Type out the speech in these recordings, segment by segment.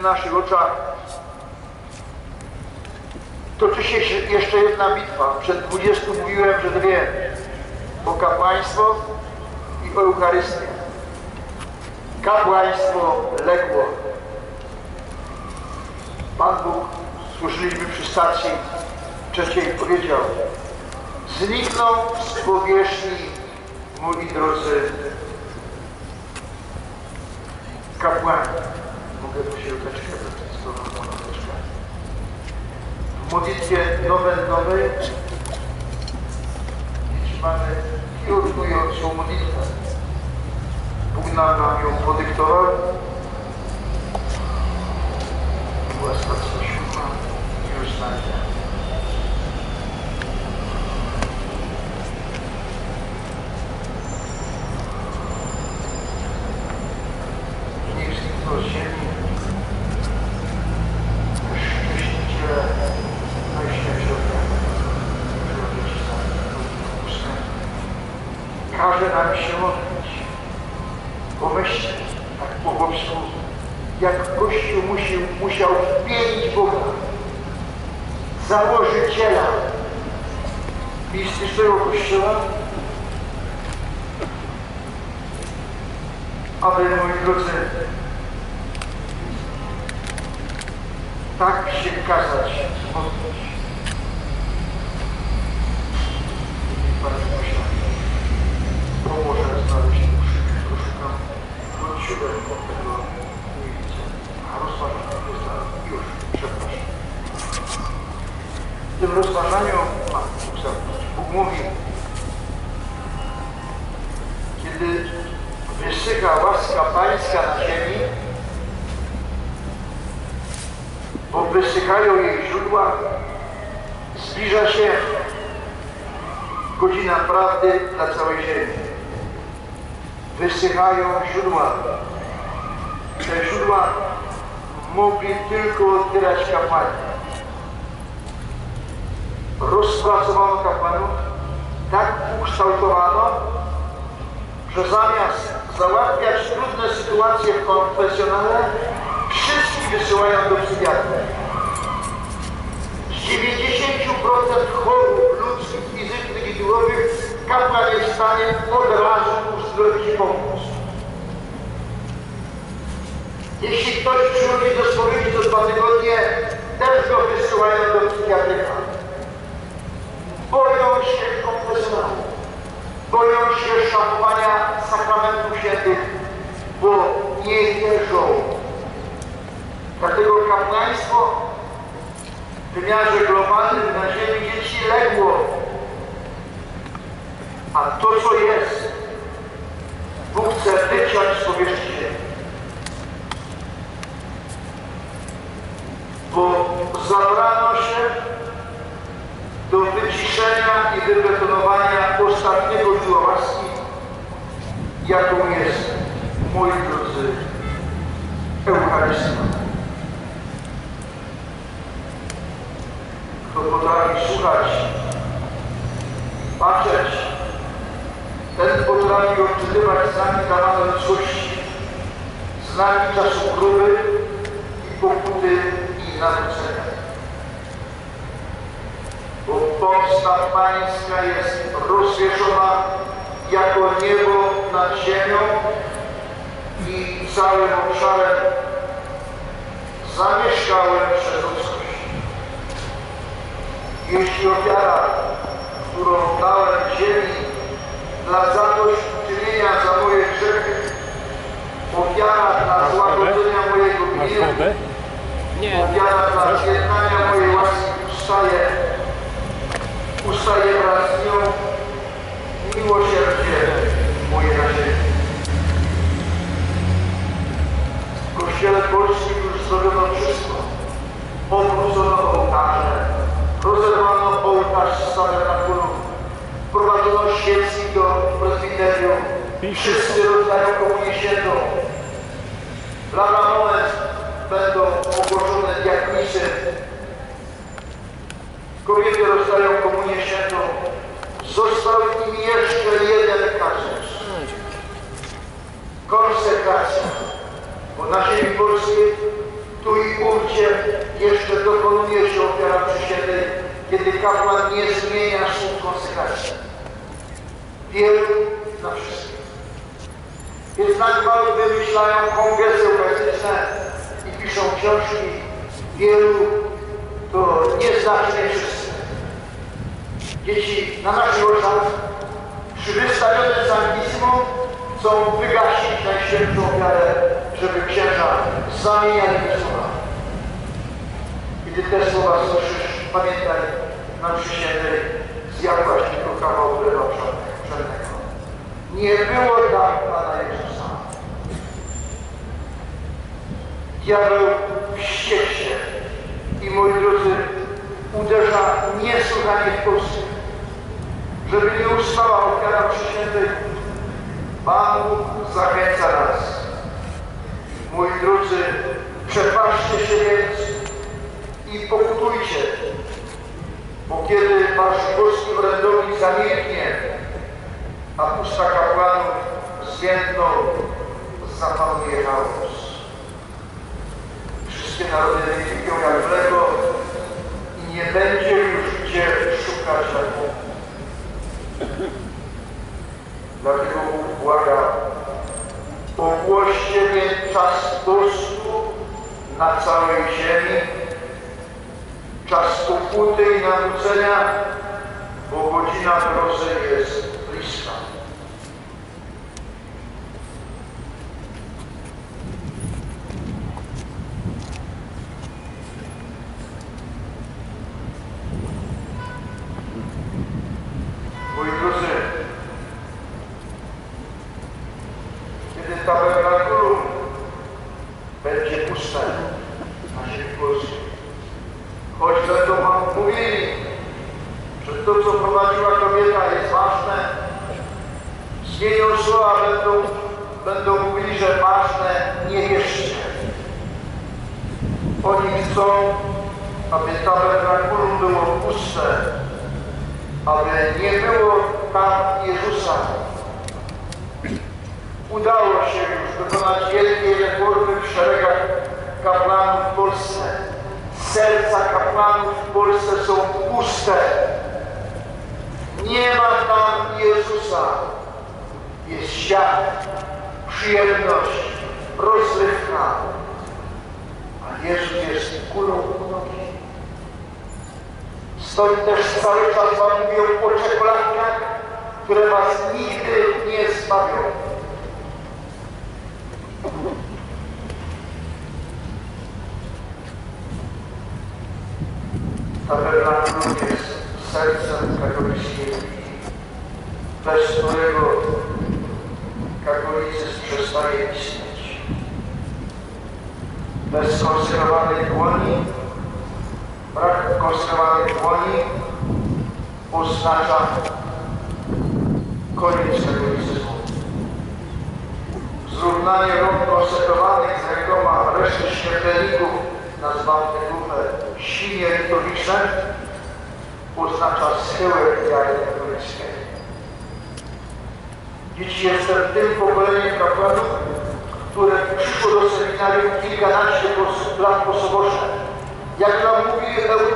naszych oczach toczy się jeszcze jedna bitwa. Przed 20 mówiłem, że dwie. O kapłaństwo i Eucharystię. Kapłaństwo legło. Pan Bóg, słyszeliśmy przy stacji trzeciej, powiedział: znikną z powierzchni, moi drodzy kapłani. Mogę tu się roteczkę w modlitwie nowennowej mamy piórnującą modlitwę. Bóg nam ją podyktował. Była stacja 7, już znajdę. Niech znikną z ziemi szczęściciele najświętszego. Każe nam się modlić. Pomyślcie, tak po chłopsku, jak Kościół musiał wpienić Boga, założyciela mistycznego Kościoła, aby, moi drodzy, tak się kazać modlić. Pomoże znaleźć troszkę wróciłem od tego miejsca. A rozważanie jest już, przepraszam. W tym rozważaniu Bóg mówi, kiedy wysycha łaska Pańska na ziemi, bo wysychają jej źródła, zbliża się godzina prawdy dla całej ziemi. Wysychają źródła. Te źródła mogli tylko otwierać kapłani. Rozpracowano kapłanów, tak ukształtowano, że zamiast załatwiać trudne sytuacje w konfesjonale, wszystkich wysyłają do psychiatry. Z 90% chorób ludzkich, fizycznych i duchowych kapłan jest w stanie od razu uzdrowić i pomóc. Jeśli ktoś przychodzi do spowiedzi co 2 tygodnie, też go wysyłają do psychiatryka. Boją się konfesjonału, boją się szachowania sakramentów świętych, bo nie wierzą. Dlatego kapłaństwo w wymiarze globalnym na ziemi dzieci legło. A to, co jest, Bóg chce wyciąć z powierzchni ziemi. Bo zabrano się do wyciszenia i wybetonowania ostatniego źródła łaski, jaką jest, moi drodzy, Eucharystia. Kto potrafi słuchać, patrzeć, ten potrafi odczytywać znaki dawane ludzkości, znaki czasu próby i pokuty i nawrócenia. Bo pomsta Pańska jest rozwieszona jako niebo nad ziemią i całym obszarem zamieszkałem przez ludzkość. Jeśli ofiara, którą dałem ziemi dla zadośćuczynienia za moje grzechy, ofiara dla złagodzenia mojego gniewu, ofiara dla zjednania mojej łaski ustaje wraz z nią miłosierdzie moje na ziemi. W Kościele Polskim już zrobiono wszystko. Odwrócono ołtarze, rozerwano ołtarz z tabernakulum, prowadzono świecki do prezbiterium, wszyscy rozdają komunię świętą. Lada moment będą ogłoszone diaknisy. Kobiety rozdają komunię świętą. Został im jeszcze jeden kazus. Konsekracja. Bo na ziemi polskiej tu momencie jeszcze dokonuje się ofiara przysięgłej, kiedy kapłan nie zmienia słów konsekracji. Wielu na wszystkich. Więc na gwałt wymyślają kongresy eucharystyczne i piszą książki. Wielu to nieznacznie wszyscy. Dzieci na naszych oczach przy wystawionym sanktismum chcą wygasić najświętszą ofiarę, żeby księża zamieniali te słowa. Kiedy te słowa słyszysz, pamiętaj, na przysięgłej zjadłaś tylko kawał chleba pszennego. Nie było tak Pana Jezusa. Diabeł wściekł się i, moi drodzy, uderza niesłychanie w Polskę. Żeby nie ustała ofiara przysięgłej, Pan Bóg zachęca nas. Moi drodzy, przepaszcie się więc i pokutujcie, bo kiedy wasz boski orędownik zamilknie, a usta kapłanów zwiędną, zapanuje chaos. Wszystkie narody wypiją jak mleko i nie będzie już gdzie szukać leku. Dlatego Bóg błaga, ogłoście więc czas postu na całej ziemi, czas pokuty i nawrócenia, bo godzina grozy jest bliska. Moi drodzy, kiedy tabernakulum będzie puste na ziemi polskiej, choć będą wam mówili, że to, co prowadziła kobieta, jest ważne, zmienią słowa, będą mówili, że ważne, nie wierzcie. Oni chcą, aby tabernakulum było puste, aby nie było tam Jezusa. Udało się już dokonać wielkiej reformy w szeregach kapłanów w Polsce. Serca kapłanów w Polsce są puste. Nie ma tam Jezusa. Jest świat, przyjemność, rozrywka. A Jezus jest kulą u nogi. Stąd też cały czas wam mówią o czekoladkach, które was nigdy nie zbawią. Tabernakulum jest sercem katolickiej, bez którego katolicyzm przestaje istnieć. Bez konserwowanej dłoni, brak konserwowanej dłoni oznacza koniec katolicyzmu. Zrównanie rąk konsekrowanych z rękoma reszty śmiertelników nazwanych duchę świnie liturgiczne oznacza schyłek wiary katolickiej. Dziś jestem tym pokoleniem kapłanów, które przyszło do seminarium kilkanaście lat po soborze. Jak nam mówi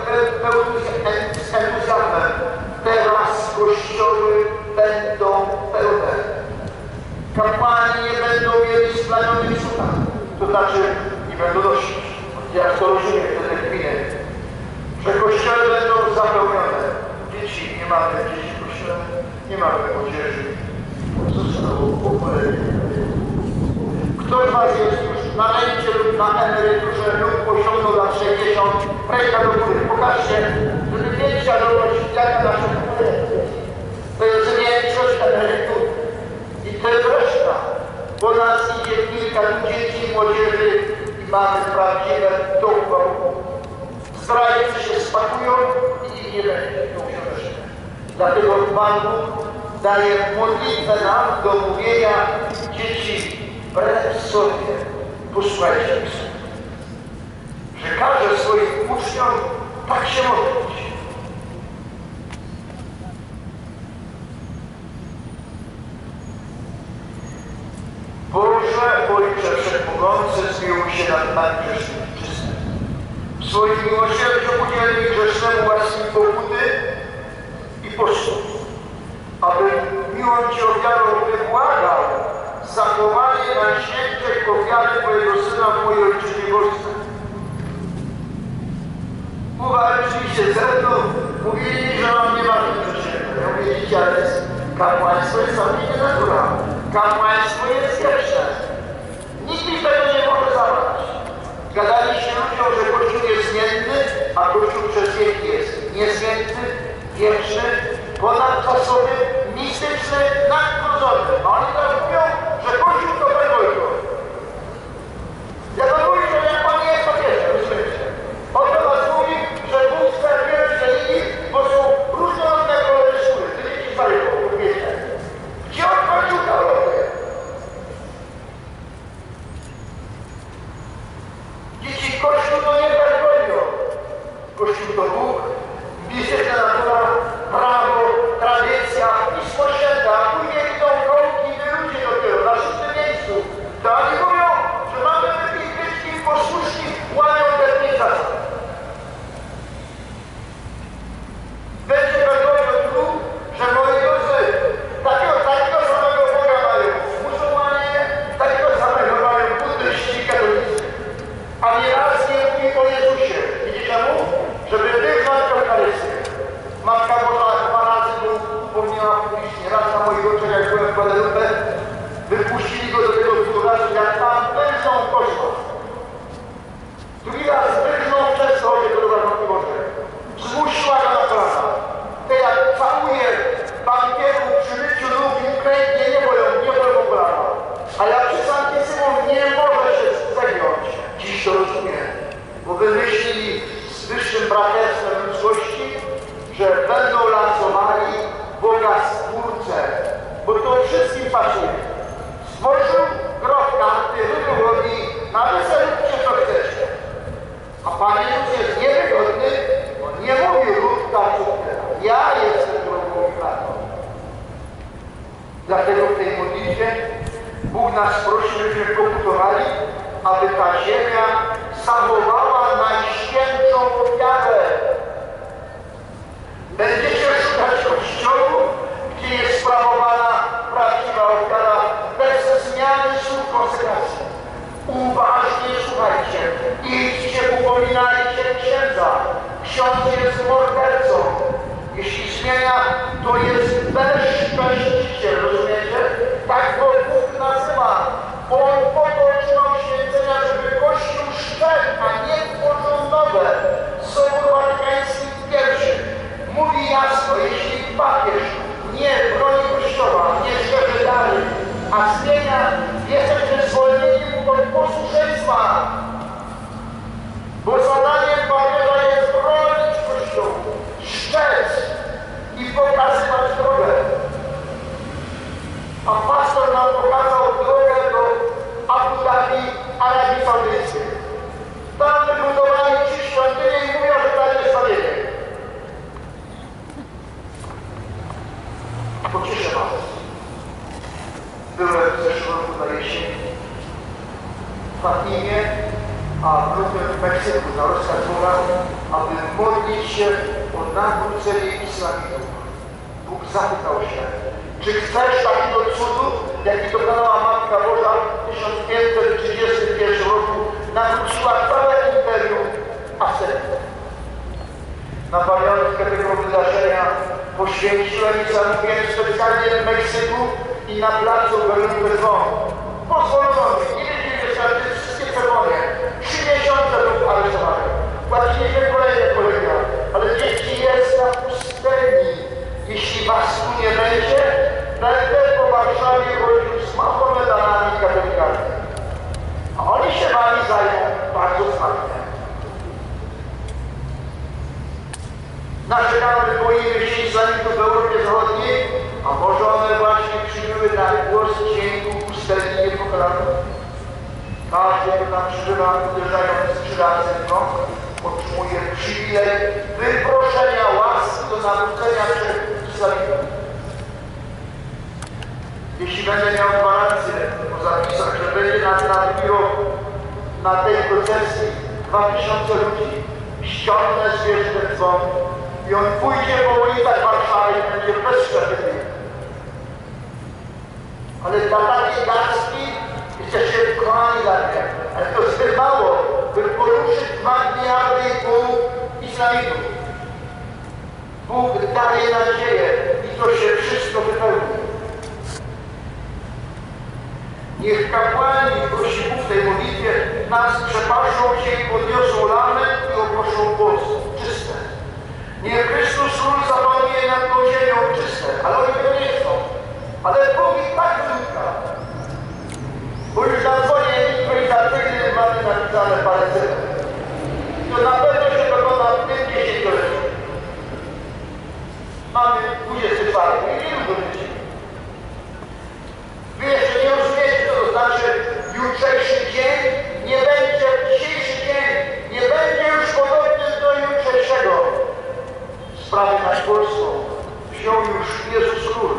z entuzjazmem, teraz kościoły będą pełne. Kapłani nie będą mieli splanionych sutan, to znaczy nie będą nosić. Jak to rozumiem, te terminy, że kościoły będą zapełnione. Dzieci, nie mamy dzieci w kościele, nie mamy młodzieży. Zostało pokolenie. Kto z was jest już na rencie lub na emeryturze lub osiągnął lat 60, ręka do góry, pokażcie, żeby mieć świadomość, jaka nasza konkurencja. To jest większość emerytur i to jest reszta. Po nas idzie kilka dzieci, młodzieży i mamy prawdziwe dogma. Zdrajcy się spakują i nie będzie tą książkę. Dlatego Pan Bóg daje modlitwę nam do mówienia dzieci wbrew sobie. Posłuchajcie mi, że każe swoim uczniom tak się modlić. Boże, Ojcze Wszechmogący, zmiłuj się nad nami grzesznymi czystym. swoim miłosierdziu udzieli grzesznemu łaski pokuty i postu, aby miłą Ci ofiarą wybłagał zachowanie najświętszej ofiary Twojego Syna w mojej ojczyźnie Polsce. Uwalczyli się ze mną, mówili mi, że mam nie ważne przyczyny. Ja mówię, dzieci, ale kapłaństwo jest całkiem naturalne. Kapłaństwo jest wieczne. Nikt mi tego nie może zabrać. Gadaliście ludziom, że Kościół jest zmienny, a Kościół przez wieki jest niezmienny, wieczny, ponadczasowy, mistyczny, nadprzyrodzony. A oni teraz mówią, że Kościół to Bejwojko. Ja to mówię, że jak Pan nie jest papieżem, rozumiecie? On do was mówi, że Bóg stworzył religii, bo są różnorodne kolory skóry. To dzieci zwariło, wiecie. Gdzie on Kościół to robi? Dzieci, Kościół to nie Bejwojko. Kościół to Bóg, mistyczna natura, prawo, tradycja, Pismo Święte, a później idą kołki i ludzie dopiero na 6. miejscu. To oni mówią, że mamy być im posłuszni, łamią termizację. Będzie Bejwojo tu, że moi drodzy, takiego samego Boga mają muzułmanie, takiego samego mają buddyści i katolicy. A nieraz nie mówi o Jezusie. Widzicie czemu? Żeby wyznać Eucharystię. Matka Boża 2 razy go upomniała publicznie. Raz na moich oczach, jak byłem w Guadalupe, wypuścili go do tego cudownego, jak tam wyrżną koszmar. Drugi raz wyrżną przez to, że to dobra Matki Bożej. Zmusiła go na kolana. Te jak całuje bankierów przy myciu nóg i ukrętnie nie boją kolana. A jak przy Sanktysimum nie może się zegiąć. Dziś to rozumiem, bo wymyślili z wyższym braterstwem ludzkości, że będą lansowali Boga Stwórcę, bo to wszystkim pasuje. Stworzył groch karty, wygodni, na wyselubcie co chcecie. A Pan Jezus jest niewygodny, bo nie mówi rób tak, co teraz. Ja jestem drogą i prawdą. Dlatego w tej modlitwie Bóg nas prosi, żebyśmy pokutowali, aby ta ziemia zachowała najświętszą ofiarę. Będziecie szukać kościołu, gdzie jest sprawowana prawdziwa ofiara bez zmiany słów konsekracji. Uważnie słuchajcie. Idźcie, upominajcie księdza. Ksiądz jest mordercą. Jeśli zmienia, to jest bezcześciciel, rozumiecie? Tak go Bóg nazywa. On po to otrzymał święcenia, żeby Kościół szczerł, a nie tworzył nowe. Sobór Watykański I mówi jasno, jeśli papież nie broni Kościoła, nie szerzy dalej, a zmienia, jesteśmy zwolnieni od posłuszeństwa. Bo zadaniem papieża jest bronić Kościoła, szczec i pokazywać drogę. A pastor nam pokazał drogę do Abu Dhabi, Arabii Saudyjskiej. Tam wybudowali 3 świątynie i mówią, że tam jest zbawienie. Pocieszę was. Byłem w zeszłym roku na jesieni w Fatimie, a w lutym w Meksyku na rozkaz Boga, aby modlić się o nawrócenie islamizmu. Bóg zapytał się, czy chcesz takiego cudu, jaki dokonała Matka Boża w 1531 roku, nawróciła całe imperium Asyrii. Na pamiątkę tego wydarzenia poświęciłem i zamówiłem specjalnie w Meksyku i na placu Guadalupe dzwon. Pozwolono mi, nie wiedzieli, że wszystkie ceremonie. 3 miesiące był aresztowany. Płaciliśmy kolejne kolega, ale dzieci jest na pustyni. Jeśli was tu nie będzie, będę po Warszawie chodził z Mahomedanami i katolikami. A oni się wami zajmą bardzo smacznie. Narzekamy, boimy się islamistów w Europie Zachodniej, a może one właśnie przybyły na głos dźwięku pustelni niepokalanych. Każdy, kto tam przybywa, uderzając z żelaznych rąk, otrzymuje przywilej wyproszenia łaski do nawrócenia przez islamistów. Jeśli będę miał gwarancję po zapisach, że będzie na biuro na tej procesji 2000 ludzi, ściągnę zwierzchnictwo i on pójdzie po ulicach Warszawy i będzie bezszczepny. Ale dla takiej garstki jesteście kochani dla mnie. Ale to jest mało, by poruszyć 2,5 miliardy Islamistów. Bóg daje nadzieję i to się wszystko wypełni. Niech kapłani prosił w tej modlitwie nas przepaszą się i podniosą lamę i ogłoszą głos czyste. Niech Chrystus Król zapanuje nad tą ziemią czyste, ale oni tego nie chcą. Ale Bóg i tak wynika. Bo już na dzwonie improwizacyjnym mamy napisane Palestyny. To na pewno się dokona w tym 10-leciu. Mamy 24 i wielu dotyczy. Wy jeszcze nie rozumiecie, co to znaczy jutrzejszy dzień nie będzie, dzisiejszy dzień nie będzie już podobny do jutrzejszego. Sprawy nad Polską wziął już Jezus Król.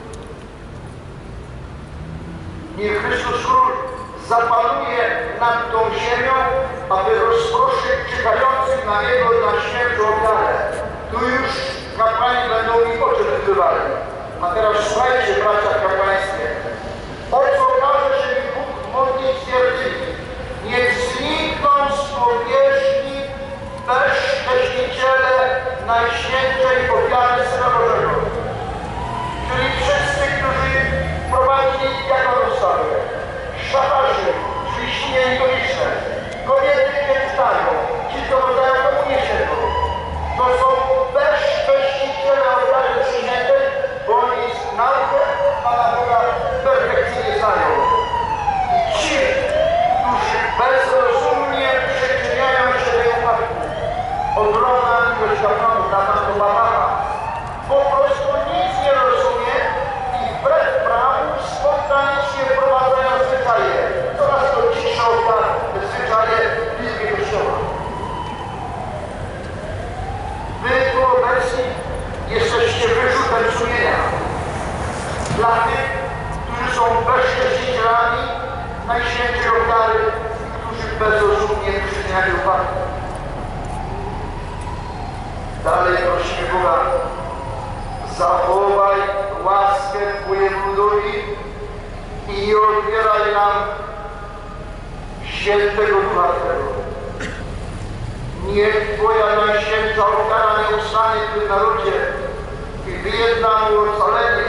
Niech Chrystus Król zapanuje nad tą ziemią, aby rozproszyć czekających na Niego na świętą ofiarę. Tu już kapłani będą mi oczy wykrywali. A teraz słuchajcie, bracia w kapłaństwie. O co każe się mi Bóg modlić twierdymi? Niech znikną z powierzchni bezcześciciele Najświętszej ofiary Syna Bożego. Czyli wszyscy, którzy prowadzili jako ustawy. Szafarzy, czyli świnie idoliczne. Kobiety nie czytają. Ci, co rozdają komunię świętą. To są bezcześciciele ofiary przyjętej, bo oni naukę Pana Boga perfekcyjnie znają. I ci, którzy bezrozumnie przyczyniają się do upadku, ogromna miłość kapłanów na tamtą Babacha, po prostu nic nie rozumie i wbrew prawu spontanicznie wprowadzają zwyczaje. Coraz to ciszą te zwyczaje w Izbie Kościoła. Wy tu obecni jesteście wyrzutem sumienia dla tych, którzy są bezcześcicielami Najświętszej ofiary i którzy bezrozumnie przyczyniają upadku. Dalej prosimy Boga, zachowaj łaskę Twojemu ludowi i nie odbieraj nam świętego Ducha Twego. Niech Twoja Najświętsza ofiara nie ustanie w tym narodzie i wyjedna mu ocalenie.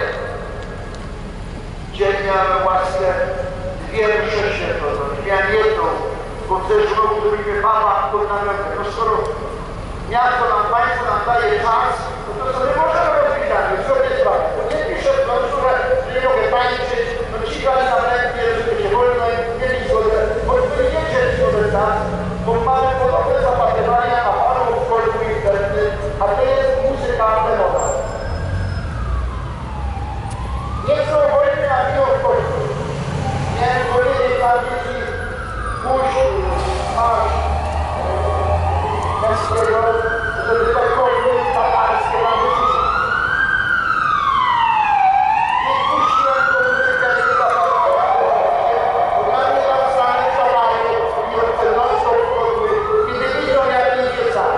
Dzień miałem łaskę dwie msze święte, miałem jedną, bo w zeszłym roku byliśmy Pana pod namiotem. No skoro miasto nam, Państwo nam daje czas, to sobie możemy rozwijać, co nie sprawy. To nie piszę w klauzurze, że nie mogę tańczyć, no ci dali nam lekcję, żeby się wolno mieli zgodę. Bo wy nie wzięli zgodę czas, bo mamy podobne zapatrywania, a Panu w końcu interny, a to jest muzyka antenowa. Nie chcą wojny, a biją w końcu. Miałem powiedzieć dla dzieci, pójść, masz, Pańskiego, żeby cokolwiek tatarskie nam wyciszyć. Nie puściłem tą muzykę nie zapalowała, bo dla mnie tam same czarami i odcelnością wchodły, kiedy widzą jak idzie sam.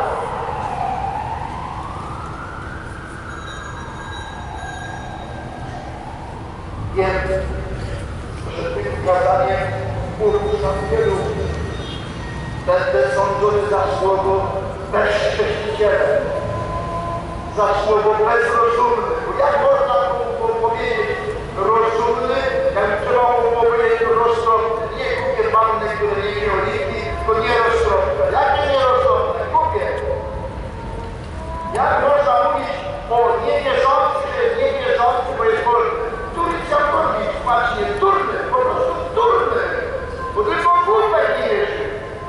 Wiem, że tym kazaniem poruszam wielu. Będę sądzony za słowo bezcześciciele, za słowo bezrozumny. Bo jak można mu powiedzieć rozumny, jak trzeba mu powiedzieć roztropny. Nie kupię panny, które nie mieli oliwki, to nie roztropne. Jakie nieroztropne? Kupię. Jak można mówić o niewierzący, że jest niewierzący, bo jest wolny? Który chciał robić? Właśnie durny, po prostu durny. Bo tylko głupek nie wierzy.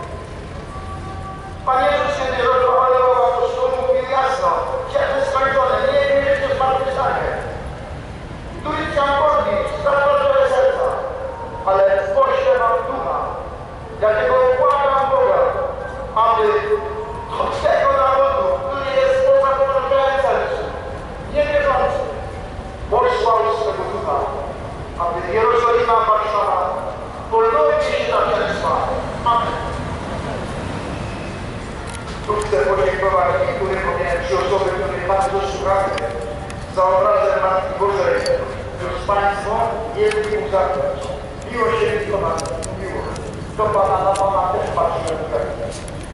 Pan Jezus kiedy rozmawiał apostołów, mówił jasno, świat jest skończone, nie wierzycie w zmartwychwstanie. Który chciał modlić, zaproszone serca, ale pośle wam ducha. Dlatego błagam Boga, Tu chcę podziękować niektórym, bo miałem 3 osoby, które bardzo słuchały za obrazem Matki Bożej. Już Państwo jedli mu zabrać. Miłosierdzie Pana, miło. Do Pana, na Pana też patrzyłem tak.